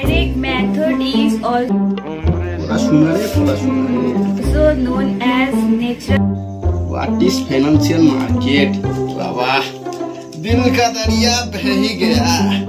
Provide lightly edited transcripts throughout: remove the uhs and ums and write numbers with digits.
direct method is also known as natural. What is financial market? बाबा दिन का दरिया बह ही गया।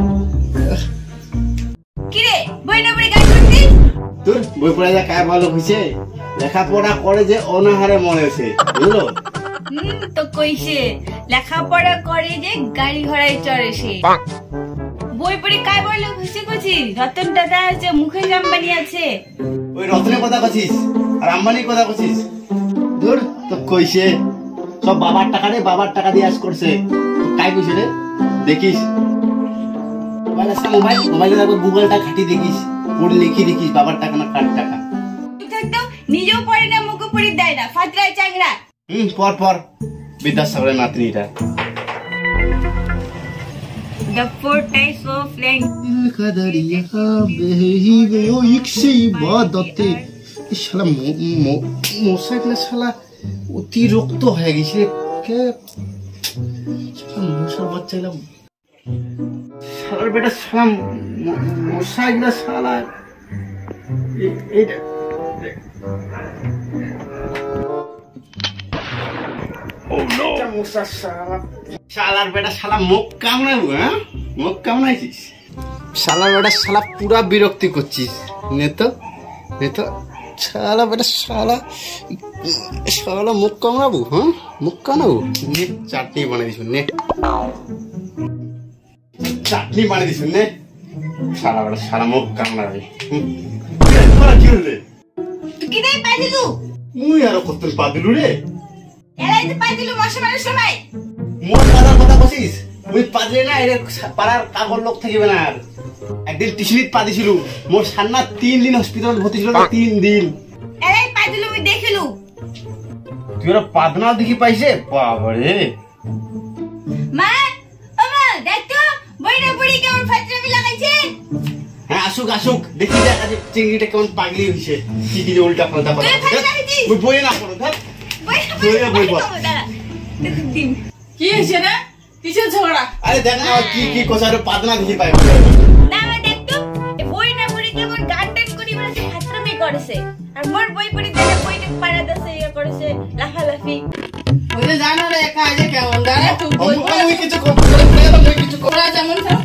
কিরে বই না পড়ে গান করছিস? তোর বই পড়া যা কায় ভালো হইছে লেখাপড়া করে যে অনাহারে মরেছে বুঝলো? তো কইছে লেখাপড়া করে যে গাড়ি ঘোড়ায় চড়ে সে। বই পড়ে কায় বলে খুশি কইছিস? রতন দাদা আছে মুকেশ আম্বানি আছে। ওই রতনের কথা কইছিস আর আম্বানির কথা কইছিস? দূর তো কইছে সব বাবার টাকা রে বাবার টাকা দিয়ে আস করছে। তো কাই কইছে রে দেখিস মোবাইল আছে মোবাইলে দেখো গুগলটা ঘাটি দেখিস পড়ে লিখি দেখিস বাবার টাকা না কার টাকা। তুই থাকতো নিজেও পড়ে না মুখে পড়ি দেয় না ফাতরায় চাংরা। পর বিদ্যাসাগরের নাতনিটা। The 4 types of language. दिल का दरिया बह ही गयो एक से इबादते। শালা মোসাইকলা শালা অতিরিক্ত হয়ে গেছে কে মশার বাচ্চাগুলা শালার বেটা শালা মোসাইকলা শালা এইটা ও নো মোসা শালা শালার বেটা শালা মুখ কামড়াবো হ্যাঁ মুখ কামড়াইছিস শালার বেটা শালা পুরা বিরক্তি করছিস নে তো শালা বেটা শালা শালা মুখ কামড়াবো হ্যাঁ মুখ কামড়াবো নে চাটনি বানিয়ে দিস নে চাটনি বানিয়ে দিস নে শালা বেটা শালা মুখ কামড়াবে কি হলে তুই কি দেই পাই দিলু মুই আর কত পা দিলু রে এলাই তো পাই দিলু মাসে মাসে সময় মোর পাড়ার কথা বলছিস মুই পাদলে না এর পাড়ার কাগর লোক থাকিবে না আর একদিন টিশনিত পা দিছিল মোর সান্না 3 দিন হসপিটাল ভর্তি ছিল 3 দিন এলাই পাই দিলু আমি দেখিলু তুই ওরা পাদনা দেখি পাইছে বাবারে মা ও মা দেখতো বইনা পড়ি কেমন ফাতরামি লাগাইছে। হ্যাঁ আসুক দেখি দেখ আজ চিংড়িটা কেমন পাগলি হইছে কি কি উল্টা পাল্টা করে ওই বইয়ে না পড়ো ধর বই পড় কি হইছে না কিসের ঝগড়া? আরে দেখ না কি কোসারে পাদনা দেখি পাই না মা দেখতো বইনা পড়ি কেমন গান টান করি বলে ফাতরামি করেছে আর মোর বই পড়ি দেখে বইটা পাড়া দছে ইয়া করেছে লাফালাফি ওরে জানো রে একা আজ কেমন দাঁড়া তুই ওই কিছু করে মই কিছু ওরা যেমন থাক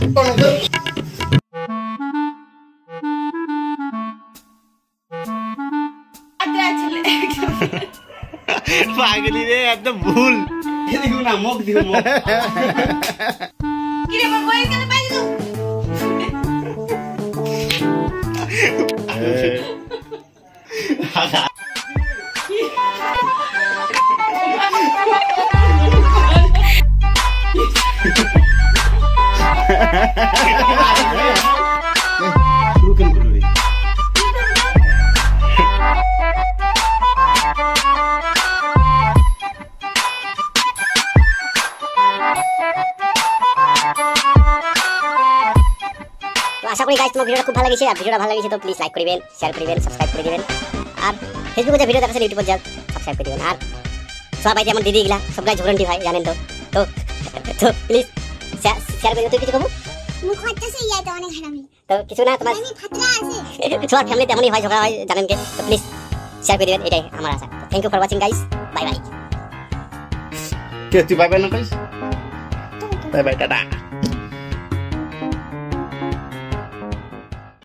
পাগলি রে একদম ভুল দেখো না মুখ দিও মুখ কি রে বই কেন পাই দিলু শুরু কেন করলি আশা করি গাইস তোমার ভিডিওটা খুব ভালো লাগছে আর ভিডিওটা ভালো লাগছে তো প্লিজ লাইক করিবেন শেয়ার করিবেন সাবস্ক্রাইব করে দিবেন আর ফেসবুকে যে ভিডিও দেখাছেন ইউটিউবে যা সাবস্ক্রাইব করে দিবেন আর সব ভাই যেমন দিদি গিলা সব গাই ঝগড়ন্টি ভাই জানেন তো প্লিজ শেয়ার করে তুই কিছু কবু মুখ হচ্ছে ইয়া তো অনেক হারামি তো কিছু না তোমার আমি ফাতরা আছে সবার ফ্যামিলি তেমনই হয় ঝগড়া হয় জানেন কে তো প্লিজ শেয়ার করে দিবেন এটাই আমার আশা thank you for watching guys bye bye কে তুই বাই বাই না কইস বাই বাই টাটা